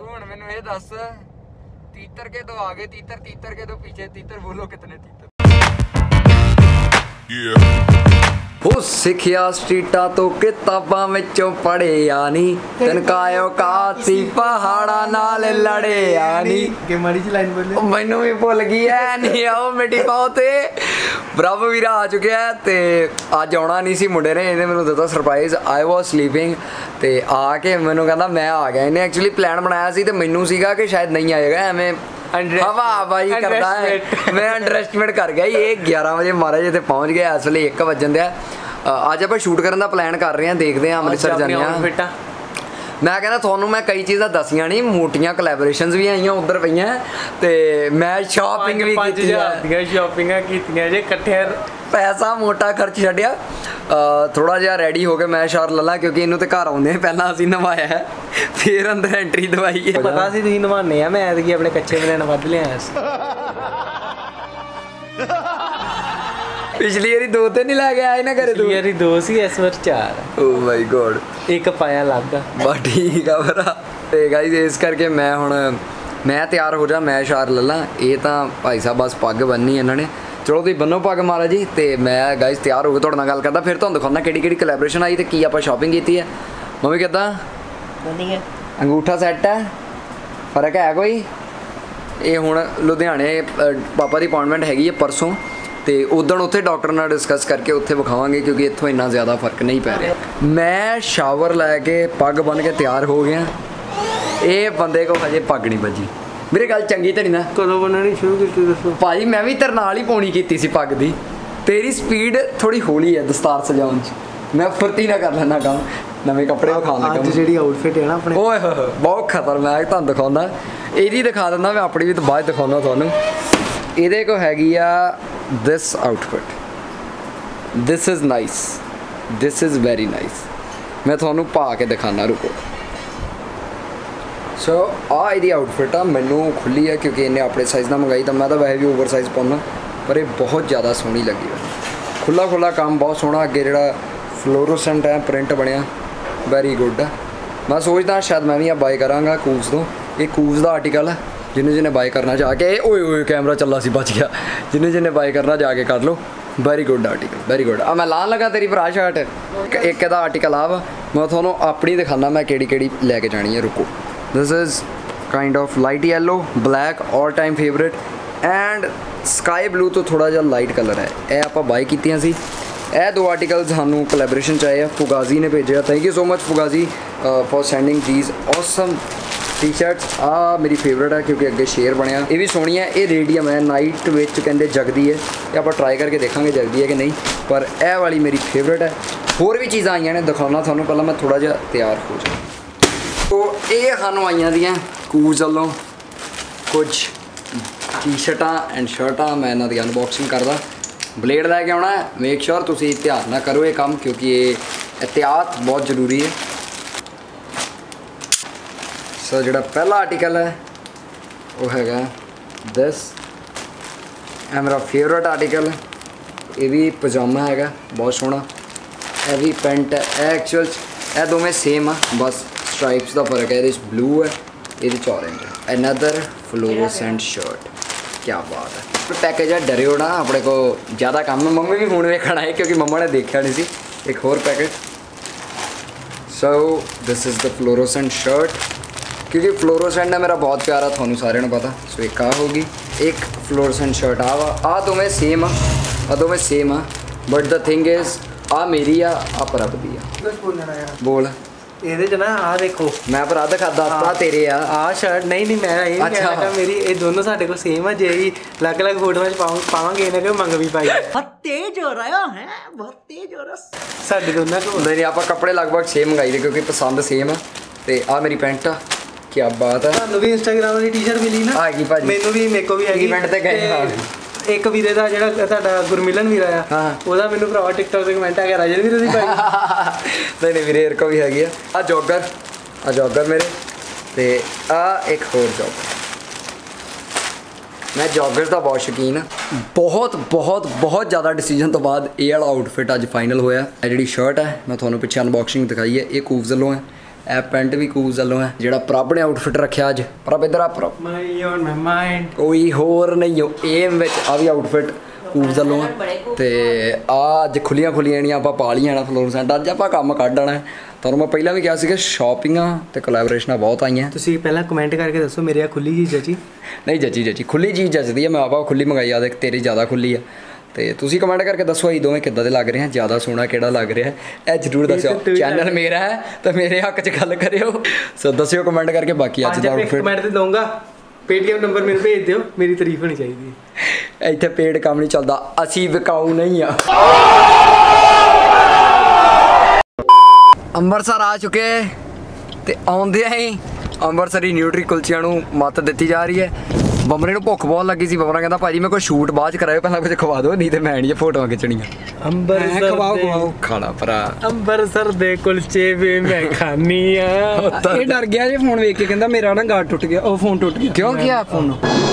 हुण मैनू ये दस तीतर के दो आगे तीतर तीतर के दो पीछे तीतर बोलो कितने तीतर ਉਹ ਸਿੱਖਿਆ ਸਟਰੀਟਾਂ ਤੋਂ ਕਿਤਾਬਾਂ ਵਿੱਚੋਂ ਪੜ੍ਹਿਆ ਨਹੀਂ ਤਨਕਾਇਓ ਕਾਤੀ ਪਹਾੜਾਂ ਨਾਲ ਲੜਿਆ ਨਹੀਂ ਕਿ ਮਾੜੀ ਜਿਹੀ ਲਾਈਨ ਬੋਲੇ ਮੈਨੂੰ ਵੀ ਭੁੱਲ ਗਈ ਐ ਨਹੀਂ ਆਓ ਮਿੱਟੀ ਪਾਓ ਤੇ ਬ੍ਰਭ ਵੀਰਾ ਆ ਚੁੱਕਿਆ ਤੇ ਅੱਜ ਆਉਣਾ ਨਹੀਂ ਸੀ ਮੁੰਡੇ ਨੇ ਇਹਨੇ ਮੈਨੂੰ ਦਿੱਤਾ ਸਰਪ੍ਰਾਈਜ਼ ਆਈ ਵਾਸ ਸਲੀਪਿੰਗ ਤੇ ਆ ਕੇ ਮੈਨੂੰ ਕਹਿੰਦਾ ਮੈਂ ਆ ਗਿਆ ਇਹਨੇ ਐਕਚੁਅਲੀ ਪਲਾਨ ਬਣਾਇਆ ਸੀ ਤੇ ਮੈਨੂੰ ਸੀਗਾ ਕਿ ਸ਼ਾਇਦ ਨਹੀਂ ਆਏਗਾ ਐਵੇਂ ਹਵਾਬਾਜ਼ੀ ਕਰਦਾ ਹੈ ਮੈਂ ਅੰਡਰਐਸਟੀਮੇਟ ਕਰ ਗਿਆ ਇਹ 11 ਵਜੇ ਮਹਾਰਾਜ ਇੱਥੇ ਪਹੁੰਚ ਗਿਆ ਇਸ ਵੇਲੇ 1 ਵਜਣ ਦਿਆ ਅੱਜ ਆਪਾਂ ਸ਼ੂਟ ਕਰਨ ਦਾ ਪਲਾਨ ਕਰ ਰਹੇ ਹਾਂ ਦੇਖਦੇ ਹਾਂ ਅੰਮ੍ਰਿਤਸਰ ਜਾਂਦੇ ਹਾਂ ਮੈਂ ਕਹਿੰਦਾ ਤੁਹਾਨੂੰ ਮੈਂ ਕਈ ਚੀਜ਼ਾਂ ਦੱਸੀਆਂ ਨਹੀਂ ਮੋਟੀਆਂ ਕੋਲੈਬੋਰੇਸ਼ਨਸ ਵੀ ਆਈਆਂ ਉੱਧਰ ਪਈਆਂ ਤੇ ਮੈਂ ਸ਼ਾਪਿੰਗ ਵੀ ਕੀਤੀ ਹੈ ਸ਼ਾਪਿੰਗਾਂ ਕੀਤੀਆਂ ਜੇ ਇਕੱਠੇ ਪੈਸਾ ਮੋਟਾ ਖਰਚ ਛੱਡਿਆ ਥੋੜਾ ਜਿਹਾ ਰੈਡੀ ਹੋ ਕੇ ਮੈਂ ਸ਼ਾਰ ਲੱਲਾ ਕਿਉਂਕਿ ਇਹਨੂੰ ਤੇ ਘਰ ਆਉਂਦੇ ਪਹਿਲਾਂ ਅਸੀਂ ਨਵਾਇਆ ਫਿਰ ਅੰਦਰ ਐਂਟਰੀ ਦਵਾਈ ਹੈ ਪਤਾ ਸੀ ਤੁਸੀਂ ਨਵਾਉਂਦੇ ਆ ਮੈਂ ਐਤਕੀ ਆਪਣੇ ਕੱਚੇ ਬਨੈਣ ਵੱਧ ਲਿਆਇਆ ਸੀ ਪਿਛਲੀ ਵਾਰੀ 2 ਤੇ ਨਹੀਂ ਲੈ ਕੇ ਆਏ ਨਾ ਘਰੇ 2 ਵਾਰੀ 2 ਸੀ ਇਸ ਵਾਰ 4 ਓ ਮਾਈ ਗੋਡ ਇੱਕ ਪਾਇਆ ਲੱਗਾ ਬਾ ਠੀਕ ਆ ਭਰਾ ਤੇ ਗਾਈਜ਼ ਇਸ ਕਰਕੇ ਮੈਂ ਹੁਣ ਮੈਂ ਤਿਆਰ ਹੋ ਜਾ ਮੈਂ ਸ਼ਾਰ ਲੱਲਾ ਇਹ ਤਾਂ ਭਾਈ ਸਾਹਿਬ ਬਸ ਪੱਗ ਬੰਨੀ ਇਹਨਾਂ ਨੇ ਚਲੋ ਤੁਸੀਂ ਬੰਨੋ ਪੱਗ ਮਹਾਰਾਜ ਜੀ ਤੇ ਮੈਂ ਗਾਈਜ਼ ਤਿਆਰ ਹੋ ਕੇ ਤੁਹਾਡੇ ਨਾਲ ਗੱਲ ਕਰਦਾ ਫਿਰ ਤੁਹਾਨੂੰ ਦਿਖਾਉਂਦਾ ਕਿਹੜੀ ਕਿਹੜੀ ਕੋਲੈਬੋਰੇਸ਼ਨ ਆਈ ਤੇ ਕੀ ਆਪਾਂ ਸ਼ਾਪਿੰਗ ਕੀਤੀ ਹੈ ਮੰਮੀ ਕਿੱਦਾਂ ਵਧੀਆ ਅੰਗੂਠਾ ਸੈੱਟ ਹੈ ਫਰਕ ਹੈ ਕੋਈ ਇਹ ਹੁਣ ਲੁਧਿਆਣੇ ਪਾਪਾ ਦੀ ਅਪਾਇੰਟਮੈਂਟ ਹੈਗੀ ਹੈ ਪਰਸੋਂ ਤੇ ਉਦੋਂ ਉੱਥੇ ਡਾਕਟਰ ਨਾਲ ਡਿਸਕਸ ਕਰਕੇ ਉੱਥੇ ਵਿਖਾਵਾਂਗੇ ਕਿਉਂਕਿ ਇੱਥੋਂ ਇੰਨਾ ਜ਼ਿਆਦਾ ਫਰਕ ਨਹੀਂ ਪੈ ਰਿਹਾ ਮੈਂ ਸ਼ਾਵਰ ਲੈ ਕੇ ਪੱਗ ਬੰਨ ਕੇ ਤਿਆਰ ਹੋ ਗਿਆ ਇਹ ਬੰਦੇ ਕੋਲ ਹਜੇ ਪੱਗ ਨਹੀਂ ਵੱਜੀ ਮੇਰੇ ਗੱਲ ਚੰਗੀ ਤਾਂ ਨਹੀਂ ਨਾ ਕਦੋਂ ਬਣਾਉਣੀ ਸ਼ੁਰੂ ਕੀਤੀ ਦੱਸੋ ਭਾਜੀ ਮੈਂ ਵੀ ਤੇਰੇ ਨਾਲ ਹੀ ਪਾਉਣੀ ਕੀਤੀ ਸੀ ਪੱਗ ਦੀ ਤੇਰੀ ਸਪੀਡ ਥੋੜੀ ਹੌਲੀ ਹੈ ਦਸਤਾਰ ਸਜਾਉਣ 'ਚ ਮੈਂ ਫੁਰਤੀ ਨਾ ਕਰ ਲੈਣਾ ਕੰਮ ਨਵੇਂ ਕੱਪੜੇ ਵਿਖਾਉਣ ਲੱਗਾ ਅੱਜ ਜਿਹੜੀ ਆਊਟਫਿਟ ਹੈ ਨਾ ਆਪਣੇ ਓਏ ਹੋਏ ਬਹੁਤ ਖਤਰਨਾਕ ਤੁਹਾਨੂੰ ਦਿਖਾਉਂਦਾ ਇਹਦੀ ਦਿਖਾ ਦਿੰਦਾ ਮੈਂ ਆਪਣੀ ਵੀ ਤਾਂ ਬਾਅਦ ਦਿਖਾਉਂਦਾ ਤੁਹਾਨੂੰ ਇਹਦੇ ਕੋਲ ਹੈਗੀ ਆ this outfit this is nice this is very nice ਮੈਂ ਤੁਹਾਨੂੰ ਪਾ ਕੇ ਦਿਖਾਣਾ ਰੁਕੋ ਸੋ ਆ ਇਹਦੀ ਆਊਟਫਿਟ ਆ ਮੈਨੂੰ ਖੁੱਲੀ ਹੈ ਕਿਉਂਕਿ ਇਹਨੇ ਆਪਣੇ ਸਾਈਜ਼ ਦਾ ਮੰਗਾਈ ਤਾਂ ਮੈਂ ਤਾਂ ਵੈਸੇ ਵੀ ਓਵਰ ਸਾਈਜ਼ ਪਾਉਣਾ ਪਰ ਇਹ ਬਹੁਤ ਜ਼ਿਆਦਾ ਸੋਹਣੀ ਲੱਗੀ ਮੈਨੂੰ ਖੁੱਲਾ ਖੁੱਲਾ ਕੰਮ ਬਹੁਤ ਸੋਹਣਾ ਅੱਗੇ ਜਿਹੜਾ ਫਲੋਰੋਸੈਂਟ ਹੈ ਪ੍ਰਿੰਟ ਬਣਿਆ ਵੈਰੀ ਗੁੱਡ ਮੈਂ ਸੋਚਦਾ ਸ਼ਾਇਦ ਮੈਂ ਵੀ ਆ ਬਾਈ ਕਰਾਂਗਾ ਕੂਵਸ ਤੋਂ ਇਹ ਕੂਵਸ ਦਾ ਆਰਟੀਕਲ ਹੈ ਜਿਹਨੇ ਬਾਈ ਕਰਨਾ ਜਾ ਕੇ ਓਏ ਓਏ ਕੈਮਰਾ ਚੱਲਾ ਸੀ ਬਚ ਗਿਆ ਜਿਹਨੇ ਬਾਈ ਕਰਨਾ ਜਾ ਕੇ ਕਰ ਲਓ very good article very good ਆ ਮੈਂ ਲਾਣ ਲੱਗਾ ਤੇਰੀ ਭਰਾ ਸ਼ਰਟ ਇੱਕ ਇਹਦਾ ਆਰਟੀਕਲ ਆ ਵਾ ਮੈਂ ਤੁਹਾਨੂੰ ਆਪਣੀ ਦਿਖਾਉਂਦਾ ਮੈਂ ਕਿਹੜੀ ਲੈ ਕੇ ਜਾਣੀ ਹੈ ਰੁਕੋ this is kind of light yellow black all time favourite and sky blue ਤੋਂ ਥੋੜਾ ਜਿਹਾ ਲਾਈਟ ਕਲਰ ਹੈ ਇਹ ਆਪਾਂ ਬਾਈ ਕੀਤੀਆਂ ਸੀ ਇਹ 2 ਆਰਟੀਕਲ ਸਾਨੂੰ ਕੋਲੈਬੋਰੇਸ਼ਨ 'ਚ ਆਏ ਆ ਫੁਗਾਜ਼ੀ ਨੇ ਭੇਜਿਆ thank you so much Fugazi for sending these awesome T-shirts ਆ ਮੇਰੀ ਫੇਵਰਟ ਹੈ ਕਿਉਂਕਿ ਅੱਗੇ ਸ਼ੇਰ ਬਣਿਆ ਇਹ ਵੀ ਸੋਹਣੀ ਹੈ ਇਹ ਰੇਡੀਅਮ ਹੈ ਨਾਈਟ ਵਿੱਚ ਕਹਿੰਦੇ ਜਗਦੀ ਹੈ ਇਹ ਆਪਾਂ ਟਰਾਈ ਕਰਕੇ ਦੇਖਾਂਗੇ ਜਗਦੀ ਹੈ ਕਿ ਨਹੀਂ ਪਰ ਇਹ ਵਾਲੀ ਮੇਰੀ ਫੇਵਰਟ ਹੈ ਹੋਰ ਵੀ ਚੀਜ਼ਾਂ ਆਈਆਂ ਨੇ ਦਿਖਾਉਣਾ ਤੁਹਾਨੂੰ ਪਹਿਲਾਂ ਮੈਂ ਥੋੜਾ ਜਿਹਾ ਤਿਆਰ ਹੋ ਜਾ ਤੋ ਇਹ ਸਾਨੂੰ ਆਈਆਂ ਦੀਆਂ ਕੂਜ਼ ਵੱਲੋਂ ਕੁਝ ਟੀ-ਸ਼ਰਟਾਂ ਐਂਡ ਸ਼ਰਟਾਂ ਮੈਂ ਇਹਨਾਂ ਦੀ ਅਨਬਾਕਸਿੰਗ ਕਰਦਾ ਬਲੇਡ ਲੈ ਕੇ ਆਉਣਾ ਹੈ ਮੇਕ ਸ਼ੋਰ ਤੁਸੀਂ ਧਿਆਨ ਨਾਲ ਕਰੋ ਇਹ ਕੰਮ ਕਿਉਂਕਿ ਇਹ ਇਹਤਿਆਤ ਬਹੁਤ ਜ਼ਰੂਰੀ ਹੈ ਸੋ ਜਿਹੜਾ ਪਹਿਲਾ ਆਰਟੀਕਲ ਹੈ ਉਹ ਹੈਗਾ ਦਿਸ ਇਹ ਮੇਰਾ ਫੇਵਰਟ ਆਰਟੀਕਲ ਇਹ ਵੀ ਪਜਾਮਾ ਹੈਗਾ ਬਹੁਤ ਸੋਹਣਾ ਇਹ ਵੀ ਪੈਂਟ ਹੈ ਐਕਚੁਅਲ ਇਹ ਦੋਵੇਂ ਸੇਮ ਆ ਬਸ ਸਟ੍ਰਾਈਪਸ ਦਾ ਫਰਕ ਹੈ ਇਹਦੇ 'ਚ ਬਲੂ ਹੈ ਇਹਦੇ 'ਚ ਔਰੇਂਜ ਹੈ ਅਨਦਰ ਫਲੋਰੋਸੈਂਟ ਸ਼ਰਟ ਕੀ ਬਾਤ ਹੈ ਪੈਕੇਜ ਹੈ ਡਰਿਓ ਨਾ ਆਪਣੇ ਕੋ ਜ਼ਿਆਦਾ ਕੰਮ ਮੰਮੀ ਵੀ ਹੁਣ ਵੇਖਣਾ ਹੈ ਕਿਉਂਕਿ ਮੰਮਾ ਨੇ ਦੇਖਿਆ ਨਹੀਂ ਸੀ ਇੱਕ ਹੋਰ packet so this is the fluorescent shirt क्योंकि फ्लोरोसेंट है मेरा बहुत प्यारा थानू सारे पता सो एक आ होगी एक फ्लोरोसेंट शर्ट आ दोवें सेम दोवें same but the thing is आ मेरी आ परब दी बोल ਇਹਦੇ ਚ ਨਾ ਆ ਦੇਖੋ ਮੈਂ ਭਰਾ ਦਿਖਾਦਾ ਤੇਰੇ ਆ ਸ਼ਰਟ ਨਹੀਂ ਮੈਂ ਇਹ ਕਹਿਣਾ ਮੇਰੀ ਇਹ ਦੋਨੋਂ ਸਾਡੇ ਕੋਲ ਸੇਮ ਆ ਜੇ ਹੀ ਅਲੱਗ-ਅਲੱਗ ਫੋਟੋਆਂ ਚ ਪਾਵਾਂਗੇ ਇਹਨਾਂ ਕਿ ਮੰਗ ਵੀ ਪਾਈ ਬਹੁਤ ਤੇਜ਼ ਹੋ ਰਿਹਾ ਹੈ ਬਹੁਤ ਤੇਜ਼ ਹੋ ਰਿਹਾ ਸਾਡੇ ਦੋਨਾਂ ਕੋਲ ਨਹੀਂ ਆਪਾਂ ਕੱਪੜੇ ਲਗਭਗ ਸੇਮ ਮੰਗਾਈ ਦੇ ਕਿਉਂਕਿ ਪਸੰਦ ਸੇਮ ਆ ਤੇ ਆ ਮੇਰੀ ਪੈਂਟ ਆ ਕੀ ਬਾਤ ਹੈ ਤੁਹਾਨੂੰ ਵੀ ਇੰਸਟਾਗ੍ਰਾਮ ਵਾਲੀ ਟੀ-ਸ਼ਰਟ ਮਿਲੀ ਨਾ ਆ ਗਈ ਭਾਜੀ ਮੈਨੂੰ ਵੀ ਮੇਕੋ ਵੀ ਹੈਗੀ ਇਵੈਂਟ ਤੇ ਗਏ ਇੱਕ ਵੀਰੇ ਦਾ ਜਿਹੜਾ ਤੁਹਾਡਾ ਗੁਰਮਿਲਨ ਵੀਰਾ ਆ ਉਹਦਾ ਮੈਨੂੰ ਭਰਾ ਟਿਕਟੌਕ ਤੇ ਕਮੈਂਟ ਆ ਗਿਆ ਰਾਜਨ ਵੀਰੇ ਦੀ ਭਾਈ ਨਹੀਂ ਵੀਰੇ ਕੋ ਵੀ ਹੈਗੀ ਆ ਜੋਗਰ ਮੇਰੇ ਤੇ ਆ ਇੱਕ ਹੋਰ ਜੋਗਰ ਮੈਂ ਜੋਗਰ ਦਾ ਬਹੁਤ ਸ਼ੌਕੀਨ ਬਹੁਤ ਜ਼ਿਆਦਾ ਡਿਸੀਜਨ ਤੋਂ ਬਾਅਦ ਇਹ ਵਾਲਾ ਆਊਟਫਿਟ ਅੱਜ ਫਾਈਨਲ ਹੋਇਆ ਇਹ ਜਿਹੜੀ ਸ਼ਰਟ ਹੈ ਮੈਂ ਤੁਹਾਨੂੰ ਪਿੱਛੇ ਅਨਬਾਕਸਿੰਗ ਦਿਖਾਈ ਹੈ ਇਹ ਕੂਵਸ ਵੱਲੋਂ ਹੈ ਇਹ ਪੈਂਟ ਵੀ ਕੂਜ਼ ਵੱਲੋਂ ਹੈ। ਜਿਹੜਾ ਪ੍ਰਭ ਨੇ ਆਊਟਫਿਟ ਰੱਖਿਆ ਅੱਜ, ਪ੍ਰਭ ਇੱਧਰ ਆ ਪ੍ਰਭ, ਕੋਈ ਹੋਰ ਨਹੀਂ ਹੋ ਏਮ ਵਿੱਚ ਆ ਵੀ ਆਊਟਫਿਟ ਕੂਜ਼ ਵੱਲੋਂ ਆ। ਤੇ ਆ ਅੱਜ ਖੁੱਲੀਆਂ ਜਿਹੜੀਆਂ ਆਪਾਂ ਪਾ ਲਈਆਂ ਨਾ ਫਲੋਰਸੈਂਟ, ਅੱਜ ਆਪਾਂ ਕੰਮ ਕੱਢ ਆਉਣਾ। ਤੁਹਾਨੂੰ ਮੈਂ ਪਹਿਲਾਂ ਵੀ ਕਿਹਾ ਸੀ ਕਿ ਸ਼ਾਪਿੰਗਾਂ ਤੇ ਕੋਲੈਬੋਰੇਸ਼ਨਾਂ ਬਹੁਤ ਆਈਆਂ। ਤੁਸੀਂ ਪਹਿਲਾਂ ਕਮੈਂਟ ਕਰਕੇ ਦੱਸੋ ਮੇਰੇ ਆ ਖੁੱਲੀ ਚੀਜ਼ ਜੱਜੀ ਨਹੀਂ ਜੱਜੀ ਖੁੱਲੀ ਚੀਜ਼ ਜੱਜਦੀ ਆ। ਮੈਂ ਆਪਾਂ ਖੁੱਲੀ ਮੰਗਾਈ ਆ, ਦੇਖ ਤੇਰੀ ਜ਼ਿਆਦਾ ਖੁੱਲੀ ਆ। ਤੇ ਤੁਸੀਂ ਕਮੈਂਟ ਕਰਕੇ ਦੱਸੋ ਅਸੀਂ ਦੋਵੇਂ ਕਿੱਦਾਂ ਦੇ ਲੱਗ ਰਹੇ ਹਾਂ, ਜ਼ਿਆਦਾ ਸੋਹਣਾ ਕਿਹੜਾ ਲੱਗ ਰਿਹਾ ਇਹ ਜ਼ਰੂਰ ਦੱਸਿਓ। ਚੈਨਲ ਮੇਰਾ ਹੈ ਤਾਂ ਮੇਰੇ ਹੱਕ 'ਚ ਗੱਲ ਕਰਿਓ। ਸੋ ਦੱਸਿਓ ਕਮੈਂਟ ਕਰਕੇ। ਬਾਕੀ ਅੱਜ ਦਾ ਆਊਟਫਿਟ ਕਮੈਂਟ ਤੇ ਦਊਂਗਾ, ਪੇਟੀਐਮ ਨੰਬਰ ਮੈਨੂੰ ਭੇਜ ਦਿਓ, ਮੇਰੀ ਤਾਰੀਫ ਹੋਣੀ ਚਾਹੀਦੀ ਹੈ। ਇੱਥੇ ਪੇਡ ਕੰਮ ਨਹੀਂ ਚੱਲਦਾ, ਅਸੀਂ ਵਿਕਾਊ ਨਹੀਂ ਆ। ਅੰਮ੍ਰਿਤਸਰ ਆ ਚੁੱਕੇ ਤੇ ਆਉਂਦਿਆਂ ਹੀ ਅੰਮ੍ਰਿਤਸਰੀ ਨਿਊਟਰੀ ਕੁਲਚਿਆਂ ਨੂੰ ਮੱਤ ਦਿੱਤੀ ਜਾ ਰਹੀ ਹੈ। ਬਮਰੇ ਨੂੰ ਭੁੱਖ ਬਹੁਤ ਲੱਗੀ ਸੀ। ਬਮਰਾ ਕਹਿੰਦਾ ਭਾਜੀ ਮੈਂ ਕੋਈ ਸ਼ੂਟ ਬਾਅਦ 'ਚ ਕਰਾਇਓ, ਪਹਿਲਾਂ ਕੁਝ ਖਵਾ ਦਿਓ, ਨਹੀਂ ਤੇ ਮੈਂ ਨਹੀਂ ਫੋਟੋਆਂ ਖਿੱਚਣੀਆਂ। ਅੰਮ੍ਰਿਤਸਰ ਖਵਾਓ ਖਾਣਾ ਭਰਾ, ਅੰਮ੍ਰਿਤਸਰ ਦੇ ਕੁਲਚੇ ਵੀ ਮੈਂ ਖਾਣੀ ਆ। ਇਹ ਡਰ ਗਿਆ ਜੇ ਫੋਨ ਵੇਖ ਕੇ, ਕਹਿੰਦਾ ਮੇਰਾ ਨਾ ਗਾਰਡ ਟੁੱਟ ਗਿਆ, ਉਹ ਫੋਨ ਟੁੱਟ ਗਿਆ। ਕਿਉਂ ਗਿਆ ਫੋਨ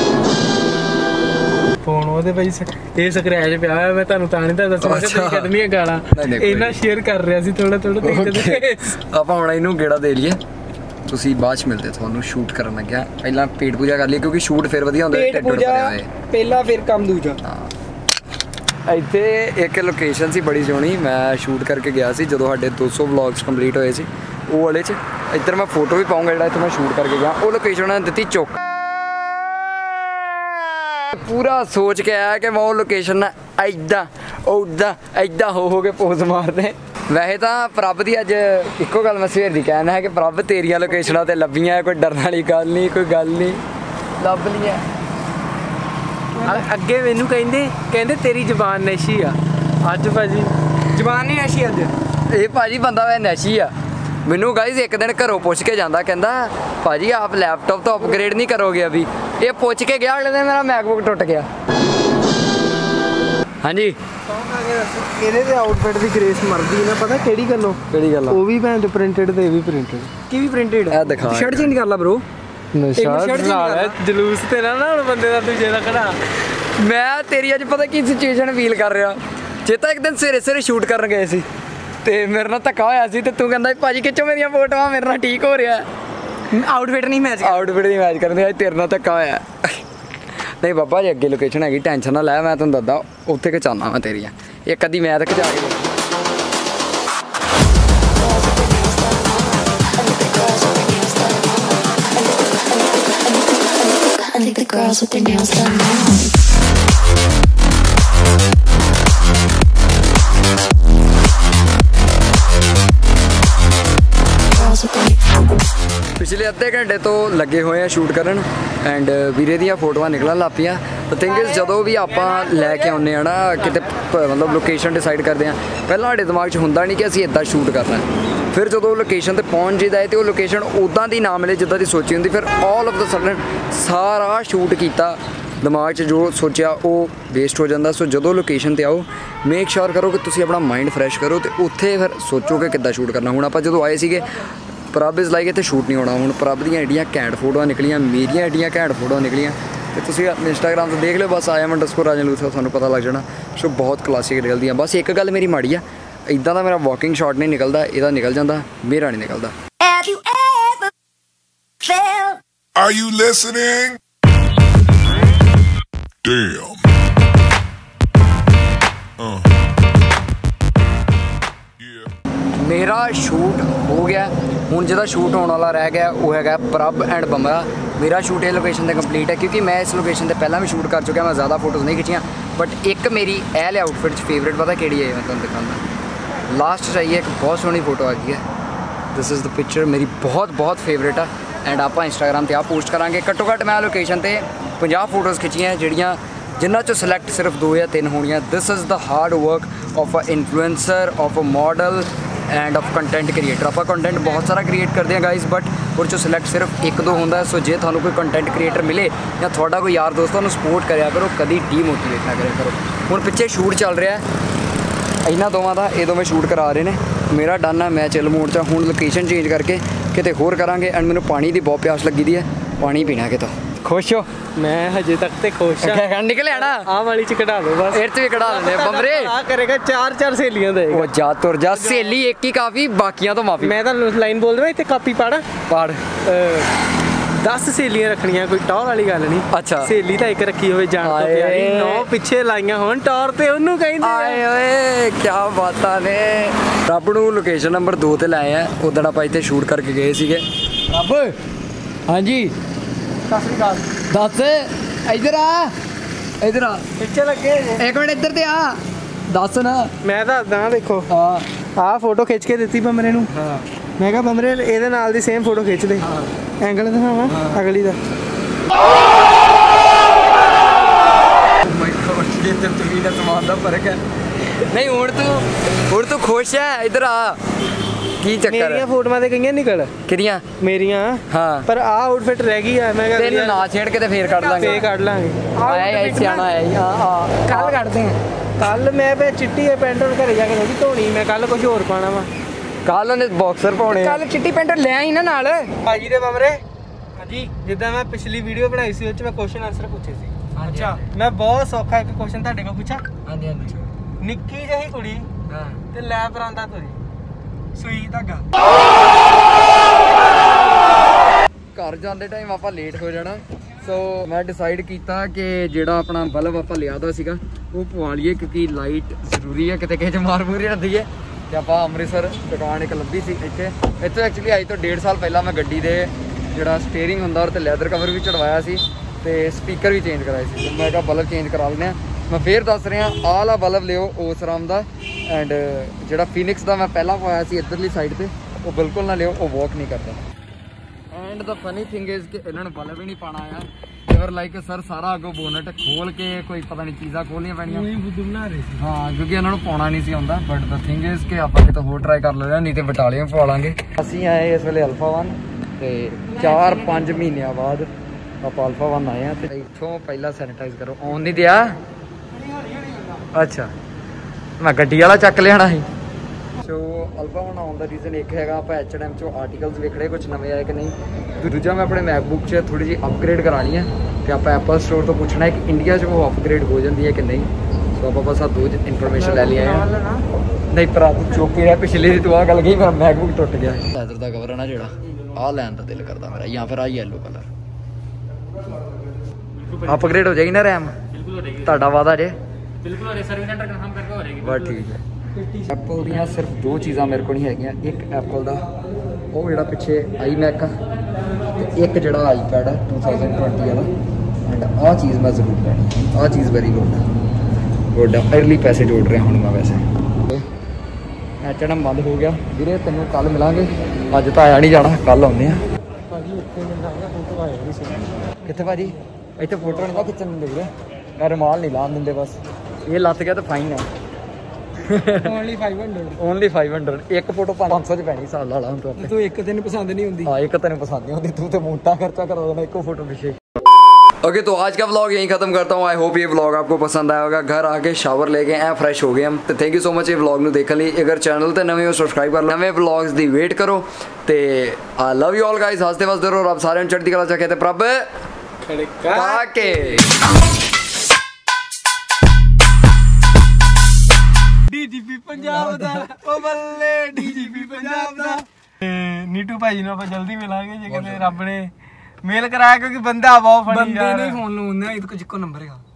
ਉਹਦੇ ਭਾਈ ਇਹ ਸਕ੍ਰੈਚ ਪਿਆ ਹੋਇਆ, ਮੈਂ ਤੁਹਾਨੂੰ ਤਾਂ ਨਹੀਂ ਦੱਸਣਾ ਕਿ ਤੁਸੀਂ ਕੱਢਣੀਆਂ ਗਾਲਾਂ। ਇਹਨਾਂ ਸ਼ੇਅਰ ਕਰ ਰਿਹਾ ਸੀ ਥੋੜਾ ਆਪਾਂ ਹੁਣ ਇਹਨੂੰ ਗੇੜਾ ਦੇ ਲਈਏ, ਤੁਸੀਂ ਬਾਅਦ 'ਚ ਮਿਲਦੇ ਤੁਹਾਨੂੰ ਸ਼ੂਟ ਕਰਨ ਲੱਗਿਆ। ਪਹਿਲਾਂ ਪੇਟ ਪੂਜਾ ਕਰ ਲਈ ਕਿਉਂਕਿ ਸ਼ੂਟ ਫਿਰ ਵਧੀਆ ਹੁੰਦਾ ਪੇਟ ਪੂਜਾ ਪਹਿਲਾਂ, ਫਿਰ ਕੰਮ ਦੂਜਾ। ਇੱਥੇ ਇੱਕ ਲੋਕੇਸ਼ਨ ਸੀ ਬੜੀ ਸੋਹਣੀ, ਮੈਂ ਸ਼ੂਟ ਕਰਕੇ ਗਿਆ ਸੀ ਜਦੋਂ ਸਾਡੇ 200 ਵਲੌਗਸ ਕੰਪਲੀਟ ਹੋਏ ਸੀ ਉਹ ਵਾਲੇ 'ਚ। ਇੱਧਰ ਮੈਂ ਫੋਟੋ ਵੀ ਪਾਊਂਗਾ ਜਿਹੜਾ ਇੱਥੇ ਮੈਂ ਸ਼ੂਟ ਕਰਕੇ ਗਿਆ। ਉਹ ਲੋਕੇਸ਼ਨ ਉਹਨਾਂ ਨੇ ਦਿੱਤੀ ਚੁੱਕ, ਪੂਰਾ ਸੋਚ ਕੇ ਆਇਆ ਕਿ ਮੈਂ ਉਹ ਲੋਕੇਸ਼ਨ ਨਾ ਇੱਦਾਂ ਹੋ ਕੇ ਪੋਜ਼ ਮਾਰਦੇ। ਵੈਸੇ ਤਾਂ ਪ੍ਰਭ ਦੀ ਅੱਜ ਇੱਕੋ ਗੱਲ ਮੈਂ ਸਵੇਰ ਦੀ ਕਹਿਣਾ ਹੈ ਕਿ ਪ੍ਰਭ ਤੇਰੀਆਂ ਲੋਕੇਸ਼ਨਾਂ ਤੇ ਲੱਭੀਆਂ, ਕੋਈ ਡਰਨ ਵਾਲੀ ਗੱਲ ਨਹੀਂ, ਕੋਈ ਗੱਲ ਨਹੀਂ, ਲੱਭ ਲਈਆਂ। ਅੱਗੇ ਮੈਨੂੰ ਕਹਿੰਦੇ ਤੇਰੀ ਜ਼ਬਾਨ ਨਸ਼ੀ ਆ। ਅੱਜ ਭਾਜੀ ਜ਼ਬਾਨ ਨਹੀਂ ਨਸ਼ੀ, ਅੱਜ ਇਹ ਭਾਜੀ ਬੰਦਾ ਵੈ ਨਸ਼ੀ ਆ। ਮੈਨੂੰ ਗਾਈਜ਼ ਇੱਕ ਦਿਨ ਘਰੋਂ ਪੁੱਛ ਕੇ ਜਾਂਦਾ, ਕਹਿੰਦਾ ਭਾਜੀ ਆਪ ਲੈਪਟॉप तो अपग्रेड नहीं करोगे अभी। ये पूछ के गया, अगले दिन मेरा मैकबुक टुट गया। हाँ जी ਇਹਦੇ ਤੇ ਆਊਟਫਿਟ ਦੀ ਗ੍ਰੇਸ ਮਰਦੀ ਨਾ, ਪਤਾ ਕਿਹੜੀ ਗੱਲੋਂ? ਉਹ ਵੀ ਭੈਣ ਤੇ ਪ੍ਰਿੰਟਡ ਤੇ ਇਹ ਵੀ ਪ੍ਰਿੰਟਡ। ਕੀ ਵੀ ਪ੍ਰਿੰਟਡ ਇਹ ਦਿਖਾ, ਸ਼ਰਟ ਚੇਂਜ ਕਰ ਲਾ ਬ్రో। ਜਲੂਸ ਤੇ ਨਾ ਹੁਣ ਬੰਦੇ ਦਾ ਦੂਜੇ ਦਾ ਕਢਾ। ਮੈਂ ਤੇਰੀ ਅੱਜ ਪਤਾ ਕੀ ਸਿਚੁਏਸ਼ਨ ਫੀਲ ਕਰ ਰਿਹਾ। ਜੇ ਤਾਂ ਇੱਕ ਦਿਨ ਸਵੇਰੇ ਸ਼ੂਟ ਕਰਨ ਗਏ ਸੀ ਤੇ ਮੇਰੇ ਨਾਲ ਧੱਕਾ ਹੋਇਆ ਸੀ ਤੇ ਤੂੰ ਕਹਿੰਦਾ ਭਾਜੀ ਖਿੱਚੋ ਮੇਰੀਆਂ ਫੋਟੋਆਂ, ਮੇਰੇ ਨਾਲ ਠੀਕ ਹੋ ਰਿਹਾ। ਆਊਟਫਿਟ ਨਹੀਂ ਮੈਚ ਕਰਦੇ, ਅੱਜ ਤੇਰੇ ਨਾਲ ਧੱਕਾ ਹੋਇਆ। ਨਹੀਂ ਬਾਬਾ ਜੀ ਅੱਗੇ ਲੋਕੇਸ਼ਨ ਹੈਗੀ, ਟੈਨਸ਼ਨ ਨਾ ਲੈ, ਮੈਂ ਤੁਹਾਨੂੰ ਦੱਸਦਾ ਉੱਥੇ ਖਿਚਾਉਣਾ ਮੈਂ ਤੇਰੀਆਂ। ਇੱਕ ਅੱਧੀ ਮੈਂ ਤਾਂ ਖਿਚਾ ਕੇ ਪਿਛਲੇ ਅੱਧੇ ਘੰਟੇ ਤੋਂ ਲੱਗੇ ਹੋਏ ਆ ਸ਼ੂਟ ਕਰਨ ਐਂਡ ਵੀਰੇ ਦੀਆਂ ਫੋਟੋਆਂ ਨਿਕਲਣ ਲੱਗ ਪਈਆਂ। ਤਾਂ ਥਿੰਗ ਇਜ਼ ਜਦੋਂ ਵੀ ਆਪਾਂ ਲੈ ਕੇ ਆਉਂਦੇ ਆ ਨਾ ਕਿਤੇ, ਮਤਲਬ ਲੋਕੇਸ਼ਨ ਡਿਸਾਈਡ ਕਰਦੇ ਆ, ਪਹਿਲਾਂ ਸਾਡੇ ਦਿਮਾਗ 'ਚ ਹੁੰਦਾ ਨਹੀਂ ਕਿ ਅਸੀਂ ਇੱਦਾਂ ਸ਼ੂਟ ਕਰਨਾ। ਫਿਰ ਜਦੋਂ ਲੋਕੇਸ਼ਨ 'ਤੇ ਪਹੁੰਚ ਜਾਈਦਾ ਹੈ ਤੇ ਉਹ ਲੋਕੇਸ਼ਨ ਉੱਦਾਂ ਦੀ ਨਾ ਮਿਲੇ ਜਿੱਦਾਂ ਦੀ ਸੋਚੀ ਹੁੰਦੀ, ਫਿਰ ਆਲ ਆਫ ਦਾ ਸਡਨ ਸਾਰਾ ਸ਼ੂਟ ਕੀਤਾ ਦਿਮਾਗ 'ਚ ਜੋ ਸੋਚਿਆ ਉਹ ਵੇਸਟ ਹੋ ਜਾਂਦਾ। ਸੋ ਜਦੋਂ ਲੋਕੇਸ਼ਨ 'ਤੇ ਆਓ ਮੇਕ ਸ਼ੋਰ ਕਰੋ ਕਿ ਤੁਸੀਂ ਆਪਣਾ ਮਾਈਂਡ ਫਰੈਸ਼ ਕਰੋ ਤੇ ਉੱਥੇ ਫਿਰ ਸੋਚੋ ਕਿ ਕਿੱਦਾਂ ਸ਼ੂਟ ਕਰਨਾ। ਹੁਣ ਆਪਾਂ ਜਦੋਂ ਆਏ ਸੀਗੇ ਪ੍ਰਭ ਇਜ਼ ਲਾਈਕ ਇੱਥੇ ਸ਼ੂਟ ਨਹੀਂ ਹੋਣਾ। ਹੁਣ ਪ੍ਰਭ ਦੀਆਂ ਐਡੀਆਂ ਘੈਂਟ ਫੋਟੋਆਂ ਨਿਕਲੀਆਂ, ਮੇਰੀਆਂ ਐਡੀਆਂ ਘੈਂਟ ਫੋਟੋਆਂ ਨਿਕਲੀਆਂ ਤੇ ਤੁਸੀਂ ਇੰਸਟਾਗ੍ਰਾਮ 'ਤੇ ਦੇਖ ਲਿਓ, ਬਸ IAM_ਰਾਜਨ ਲੂਥਰਾ ਤੁਹਾਨੂੰ ਪਤਾ ਲੱਗ ਜਾਣਾ। ਸੋ ਬਹੁਤ ਕਲਾਸਿਕ ਨਿਕਲਦੀਆਂ। ਬਸ ਇੱਕ ਗੱਲ ਮੇਰੀ ਮਾੜੀ ਆ, ਇੱਦਾਂ ਦਾ ਮੇਰਾ ਵਾਕਿੰਗ ਸ਼ਾਟ ਨਹੀਂ ਨਿਕਲਦਾ, ਇਹਦਾ ਨਿਕਲ ਜਾਂਦਾ, ਮੇਰਾ ਨਹੀਂ ਨਿਕਲਦਾ। Are you listening? Damn. ਮੇਰਾ ਸ਼ੂਟ ਹੋ ਗਿਆ। ਹੁਣ ਜਿਹਦਾ ਸ਼ੂਟ ਹੋਣ ਵਾਲਾ ਰਹਿ ਗਿਆ ਉਹ ਹੈਗਾ ਪ੍ਰਭ ਐਂਡ ਬਮਰਾ। ਮੇਰਾ ਸ਼ੂਟ ਇਹ ਲੋਕੇਸ਼ਨ 'ਤੇ ਕੰਪਲੀਟ ਹੈ ਕਿਉਂਕਿ ਮੈਂ ਇਸ ਲੋਕੇਸ਼ਨ 'ਤੇ ਪਹਿਲਾਂ ਵੀ ਸ਼ੂਟ ਕਰ ਚੁੱਕਿਆ। ਮੈਂ ਜ਼ਿਆਦਾ ਫੋਟੋਜ਼ ਨਹੀਂ ਖਿੱਚੀਆਂ, ਬਟ ਇੱਕ ਮੇਰੀ ਇਹ ਲੈ ਆਊਟਫਿਟ 'ਚ ਫੇਵਰੇਟ ਪਤਾ ਕਿਹੜੀ ਹੈ? ਮੈਂ ਤੁਹਾਨੂੰ ਦਿਖਾਉਂਦਾ। ਲਾਸਟ 'ਚ ਆਈ ਹੈ ਇੱਕ ਬਹੁਤ ਸੋਹਣੀ ਫੋਟੋ ਆ ਗਈ ਹੈ। ਦਿਸ ਇਜ਼ ਦ ਪਿਕਚਰ, ਮੇਰੀ ਬਹੁਤ ਫੇਵਰੇਟ ਆ ਐਂਡ ਆਪਾਂ ਇੰਸਟਾਗ੍ਰਾਮ 'ਤੇ ਆ ਪੋਸਟ ਕਰਾਂਗੇ। ਘੱਟੋ ਘੱਟ ਮੈਂ ਲੋਕੇਸ਼ਨ 'ਤੇ 50 ਫੋਟੋਜ਼ ਖਿੱਚੀਆਂ ਜਿਨ੍ਹਾਂ 'ਚੋਂ ਸਿਲੈਕਟ ਸਿਰਫ 2 ਜਾਂ 3 ਹੋਣੀਆਂ। This is the hard work of a influencer, of a model and of content creator. ਆਪਾਂ ਕੰਟੈਂਟ ਬਹੁਤ ਸਾਰਾ ਕ੍ਰੀਏਟ ਕਰਦੇ ਹਾਂ ਗਾਈਜ਼, ਬਟ ਉਹਦੇ 'ਚੋਂ ਸਿਲੈਕਟ ਸਿਰਫ 1-2 ਹੁੰਦਾ। ਸੋ ਜੇ ਤੁਹਾਨੂੰ ਕੋਈ ਕੰਟੈਂਟ ਕ੍ਰੀਏਟਰ ਮਿਲੇ ਜਾਂ ਤੁਹਾਡਾ ਕੋਈ ਯਾਰ ਦੋਸਤ, ਉਹਨੂੰ ਸਪੋਰਟ ਕਰਿਆ ਕਰੋ, ਕਦੀ ਡੀਮੋਟੀਵੇਟ ਨਾ ਕਰਿਆ ਕਰੋ। ਹੁਣ ਪਿੱਛੇ ਸ਼ੂਟ ਚੱਲ ਰਿਹਾ ਇਹਨਾਂ ਦੋਵਾਂ ਦਾ, ਇਹ ਦੋਵੇਂ ਸ਼ੂਟ ਕਰਾ ਰਹੇ ਨੇ। ਮੇਰਾ ਡਨ ਹੈ, ਮੈਂ ਚਿਲ ਮੂਡ 'ਚ। ਹੁਣ ਲੋਕੇਸ਼ਨ ਚੇਂਜ ਕਰਕੇ ਕਿਤੇ ਹੋਰ ਕਰਾਂਗੇ ਐਂਡ ਮੈਨੂੰ ਪਾਣੀ ਦੀ ਬਹੁਤ ਪਿਆਸ ਲੱਗੀ ਦੀ ਹੈ, ਪਾਣੀ ਪੀਣਾ ਕਿਤੋਂ। खुश हो? मैं हजे तक ते खुश हां। निकले आना आ वाली च कढ़ा दो बस। एयर भी कढ़ा देने बमरे। आ करेगा 4 सहेलियां देगा। ओ जा तुर जा, सहेली एक ही काफी, बाकियां तो माफी। मैं तो लाइन बोल रहा इत्थे कापी पढ़ पढ़। 10 सहेलियां रखनियां, कोई टौर वाली गल नहीं। अच्छा सहेली तो एक रखी होवे जान तो प्यारी, 9 पिछे लाइयां होन टौर ते ओनू कहिंदे। आए ओए क्या बातां ने। रब नूं लोकेशन नंबर 2 ते लाए आ। उदण आपां इत्थे शूट करके गए सीगे। रब हाँ जी सत श्री अकाल। दस इधर आ, इधर आ पिछे लगे एक मिनट, इधर ते आ, दस ना। मैं दसदा देखो हाँ आ फोटो खिंच के दित्ती बमरे नूं। हाँ मैं कहा बमरे ਇਹਦੇ ਨਾਲ ਦੀ ਸੇਮ ਫੋਟੋ ਖਿੱਚ ਦੇ। ਐਂਗਲ ਦਿਖਾਵਾਂ ਅਗਲੀ ਦਾ। ਮਾਈ ਗॉड ये तो तुझी ਦਾ ਸਮਾਨ ਦਾ ਫਰਕ ਹੈ। ਨਹੀਂ ਹੁਣ ਤੂੰ ਖੁਸ਼ ਹੈ? ਇਧਰ ਆ ਕੀ ਚੱਕਰ ਹੈ? ਮੇਰੀਆਂ ਫੋਟੋਆਂ ਤੇ ਗਈਆਂ ਨਿਕਲ। ਕਿਹਦੀਆਂ? ਮੇਰੀਆਂ ਹਾਂ ਪਰ ਆ ਆਊਟਫਿਟ ਰਹਿ ਗਈ ਆ। ਮੈਂ ਤੈਨੂੰ ਨਾ ਛੇੜ ਕੇ ਤੇ ਫੇਰ ਕੱਢ ਲਾਂਗੇ। ਫੇਰ ਕੱਢ ਲਾਂਗੇ। ਆਏ ਸਿਆਣਾ ਹੈ। ਹਾਂ ਕੱਲ ਕੱਢਦੇ ਹਾਂ। ਕੱਲ ਮੈਂ ਫੇ ਚਿੱਟੀ ਪੈਂਟ ਹੁਣ ਘਰੇ ਜਾ ਕੇ ਨਹੀਂ ਧੋਣੀ। ਮੈਂ ਕੱਲ ਕੁਝ ਹੋਰ ਪਾਣਾ ਵਾ। ਕੱਲ ਉਹਨੇ ਬਾਕਸਰ ਪਾਉਣੇ। ਕੱਲ ਚਿੱਟੀ ਪੈਂਟ ਲੈ ਆਈ ਨਾ ਨਾਲ ਭਾਜੀ ਦੇ ਬਮਰੇ। ਹਾਂਜੀ ਜਿੱਦਾਂ ਮੈਂ ਪਿਛਲੀ ਵੀਡੀਓ ਬਣਾਈ ਸੀ ਉਹ ਚ ਮੈਂ ਕੁਐਸਚਨ ਆਨਸਰ ਪੁੱਛੇ ਸੀ। ਅੱਛਾ ਮੈਂ ਬਹੁਤ ਸੌਖਾ ਇੱਕ ਕੁਐਸਚਨ ਤੁਹਾਡੇ ਕੋਲ ਪੁੱਛਾਂ। ਹਾਂਜੀ ਹਾਂਜੀ। ਨਿੱਕੀ ਜਿਹੀ ਕੁੜੀ ਹਾਂ ਤੇ ਲੈ ਪਰਾਂਦਾ ਤੁਰੀ, ਸੂਈ ਧਾਗਾ। ਘਰ ਜਾਂਦੇ ਟਾਈਮ ਆਪਾਂ ਲੇਟ ਹੋ ਜਾਣਾ, ਸੋ ਮੈਂ ਡਿਸਾਈਡ ਕੀਤਾ ਕਿ ਜਿਹੜਾ ਆਪਣਾ ਬਲਬ ਆਪਾਂ ਲਿਆ ਦਾ ਸੀਗਾ ਉਹ ਪਵਾ ਲਈਏ, ਕਿਉਂਕਿ ਲਾਈਟ ਜ਼ਰੂਰੀ ਹੈ, ਕਿਤੇ ਕਿਸੇ 'ਚ ਮਾਰ ਮੂਰ ਜਾਂਦੀ ਹੈ। ਤੇ ਆਪਾਂ ਅੰਮ੍ਰਿਤਸਰ ਦੁਕਾਨ ਇੱਕ ਲੱਭੀ ਸੀ ਇੱਥੇ ਐਕਚੁਅਲੀ ਅੱਜ ਤੋਂ 1.5 ਸਾਲ ਪਹਿਲਾਂ ਮੈਂ ਗੱਡੀ ਦੇ ਜਿਹੜਾ ਸਟੀਅਰਿੰਗ ਹੁੰਦਾ ਔਰ ਤੇ ਲੈਦਰ ਕਵਰ ਵੀ ਚੜਵਾਇਆ ਸੀ ਤੇ ਸਪੀਕਰ ਵੀ ਚੇਂਜ ਕਰਾਏ ਸੀ। ਮੈਂ ਕਿਹਾ ਬਲਬ ਚੇਂਜ ਕਰਾ ਲੈਂਦੇ ਹਾਂ। ਮੈਂ ਫੇਰ ਦੱਸ ਰਿਹਾ, ਆਹ ਵਾਲਾ ਬਲਬ ਲਿਓ ਓਸਰਾਮ ਦਾ, ਐਂਡ ਜਿਹੜਾ ਫੀਨਿਕਸ ਦਾ ਮੈਂ ਪਹਿਲਾਂ ਪਾਇਆ ਸੀ ਇੱਧਰਲੀ ਸਾਈਡ ਤੇ ਉਹ ਬਿਲਕੁਲ ਨਾ ਲਿਓ, ਉਹ ਵਰਕ ਨਹੀਂ ਕਰਦਾ। And the funny thing is ਕਿ ਇਹਨਾਂ ਨੂੰ ਬਲਬ ਹੀ ਨਹੀਂ ਪਾਣਾ ਆ। ਦੇਵਰ ਲਾਈਕ ਸਰ ਸਾਰਾ ਅੱਗੋਂ ਬੋਨਟ ਖੋਲ ਕੇ ਕੋਈ ਪਤਾ ਨਹੀਂ ਚੀਜ਼ਾਂ ਖੋਲਣੀਆਂ ਪੈਣੀਆਂ। ਬਣਾ ਰਹੇ ਸੀ ਹਾਂ ਕਿਉਂਕਿ ਇਹਨਾਂ ਨੂੰ ਪਾਉਣਾ ਨਹੀਂ ਸੀ ਆਉਂਦਾ। ਬਟ ਦਾ ਥਿੰਗ ਇਜ਼ ਕਿ ਆਪਾਂ ਕਿਤੇ ਹੋਰ ਟਰਾਈ ਕਰ ਲੈਣਾ, ਨਹੀਂ ਤੇ ਬਟਾਲੀਅਨ ਪਵਾ ਲਾਂਗੇ। ਅਸੀਂ ਆਏ ਇਸ ਵੇਲੇ ਅਲਫਾ 1 ਤੇ 4-5 ਮਹੀਨਿਆਂ ਬਾਅਦ ਆਪਾਂ ਅਲਫਾ 1 ਆਏ ਆ। ਤੇ ਇੱਥੋਂ ਪਹਿਲਾਂ ਸੈਨੀਟਾਈਜ਼ ਕਰੋ। ਆਉਣ ਨਹੀਂ ਦਿਆ। ਅੱਛਾ ਮੈਂ ਗੱਡੀ ਵਾਲਾ ਚੱਕ ਲਿਆਣਾ ਸੀ। ਸੋ ਅਲਫਾ 1 ਆਉਣ ਦਾ ਰੀਜ਼ਨ ਇੱਕ ਹੈਗਾ, ਆਪਾਂ H&M ਚੋਂ ਆਰਟੀਕਲਸ ਵੇਖੜੇ ਕੁਝ ਨਵੇਂ ਆਏ ਕਿ ਨਹੀਂ। ਦੂਜਾ ਮੈਂ ਆਪਣੇ ਮੈਕਬੁੱਕ 'ਚ ਥੋੜੀ ਜਿਹੀ ਅਪਗ੍ਰੇਡ ਕਰਾਣੀ ਹੈ ਤੇ ਆਪਾਂ ਐਪਲ ਸਟੋਰ ਤੋਂ ਪੁੱਛਣਾ ਹੈ ਕਿ ਇੰਡੀਆ 'ਚ ਉਹ ਅਪਗ੍ਰੇਡ ਹੋ ਜਾਂਦੀ ਹੈ ਕਿ ਨਹੀਂ। ਸੋ ਆਪਾਂ ਬਸ ਆ ਦੋ ਇਨਫੋਰਮੇਸ਼ਨ ਲੈ ਲਈਆਂ ਆ। ਨਹੀਂ ਭਰਾ ਤੂੰ ਚੁੱਪ ਰਿਹਾ, ਪਿਛਲੇ ਦੀ ਤੂੰ ਆਹ ਗੱਲ ਕਹੀ, ਮੇਰਾ ਮੈਕਬੁੱਕ ਟੁੱਟ ਗਿਆ। ਲੈਦਰ ਦਾ ਕਵਰ ਹੈ ਨਾ ਜਿਹੜਾ, ਆਹ ਲੈਣ ਦਾ ਦਿਲ ਕਰਦਾ ਮੇਰਾ, ਜਾਂ ਫਿਰ ਆਹ ਯੈਲੋ ਕਲਰ। ਅਪਗ੍ਰੇਡ ਹੋ ਜਾਏਗੀ ਨਾ ਰੈਮ? ਬਿਲਕੁਲ ਹੋ ਜਾਏਗੀ। ਤੁਹਾਡਾ ਵਾਦਾ ਜੇ? ਬਿਲਕੁਲ ਹੋ ਜਾਏਗੀ, ਸਰਵਿਸ ਸੈਂਟਰ ਕਨਫਰਮ ਕਰਕੇ ਹੋ ਜਾਏਗੀ। ਬਸ ਠੀਕ ਹੈ। ਐਪਲ ਦੀਆਂ ਸਿਰਫ 2 ਚੀਜ਼ਾਂ ਮੇਰੇ ਕੋਲ ਨਹੀਂ ਹੈਗੀਆਂ। ਇੱਕ ਐਪਲ ਦਾ ਉਹ ਜਿਹੜਾ ਪਿੱਛੇ ਆਈ ਮੈਕ ਆ ਤੇ ਇੱਕ ਜਿਹੜਾ ਆਈਪੈਡ ਆ 2020 ਵਾਲਾ। ਐਂਡ ਆਹ ਚੀਜ਼ ਮੈਂ ਜ਼ਰੂਰ ਲੈਣੀ। ਆਹ ਚੀਜ਼ ਵੈਰੀ ਗੁੱਡ ਆ। ਅਰਲੀ ਪੈਸੇ ਜੋੜ ਰਿਹਾ ਹੁਣ ਮੈਂ ਵੈਸੇ। H&M ਬੰਦ ਹੋ ਗਿਆ ਵੀਰੇ, ਤੈਨੂੰ ਕੱਲ ਮਿਲਾਂਗੇ। ਅੱਜ ਤਾਂ ਆਇਆ ਨਹੀਂ ਜਾਣਾ, ਕੱਲ ਆਉਂਦੇ ਆ। ਕਿੱਥੇ ਭਾਜੀ? ਇੱਥੇ ਫੋਟੋ ਨਹੀਂ ਖਿੱਚਣ ਦਿੰਦੇ ਵੀਰੇ, ਮੈਂ ਰੁਮਾਲ ਨਹੀਂ ਲਾਉਣ ਦਿੰਦੇ। ਬਸ ਇਹ ਲੱਤ ਗਿਆ ਤਾਂ ਫਾਈਨ ਆ। ਓਨਲੀ 500 ਇੱਕ ਫੋਟੋ 500 ਚ ਪੈਣੀ। ਸਾਲ ਵਾਲਾ ਹੁਣ ਤੂੰ ਇੱਕ ਤੈਨੂੰ ਪਸੰਦ ਨਹੀਂ ਹੁੰਦੀ। हाँ एक तेन पसंद नहीं होती, तू तो मोटा खर्चा करा देना एक फोटो पीछे। ओके तो आज का व्लॉग यहीं खत्म करता हूँ। आई होप ये व्लॉग आपको पसंद आया होगा। घर आके शावर लेके ऐ फ्रेश हो गए हम। तो थैंक यू सो मच ये व्लॉग ਨੂੰ ਦੇਖਣ ਲਈ। ਅਗਰ ਚੈਨਲ ਤੇ ਨਵੇਂ ਹੋ ਸਬਸਕ੍ਰਾਈਬ ਕਰ ਲਓ, ਨਵੇਂ ਵਲੌਗਸ ਦੀ ਵੇਟ ਕਰੋ। ਤੇ ਆਈ ਲਵ ਯੂ ਆਲ ਗਾਇਸ। ਹੱਸਦੇ ਵਸਦੇ ਰਹੋ, ਰੱਬ ਸਾਰਿਆਂ ਨੂੰ ਚੜ੍ਹਦੀ ਕਲਾ ਚ ਰੱਖੇ ਤੇ ਪ੍ਰਭ ਖੜਕਾ ਕੇ। ਡੀਜੀਪੀ ਪੰਜਾਬ ਦਾ ਉਹ ਬੱਲੇ, ਡੀਜੀਪੀ ਪੰਜਾਬ ਦਾ। ਨੀਟੂ ਭਾਈ ਨੂੰ ਆਪਾਂ ਜਲਦੀ ਮਿਲਾਂਗੇ ਜੇ ਕਿਤੇ ਰੱਬ ਨੇ ਮੇਲ ਕਰਾਇਆ, ਕਿਉਂਕਿ ਬੰਦਾ ਬਹੁਤ ਫਨੀ ਯਾਰ। ਬੰਦੇ ਨੇ ਫੋਨ ਲਾਉਂਦੇ ਆ, ਇਹਦੇ ਕੋਲ ਜਿੱਕੋ ਨੰਬਰ ਹੈਗਾ।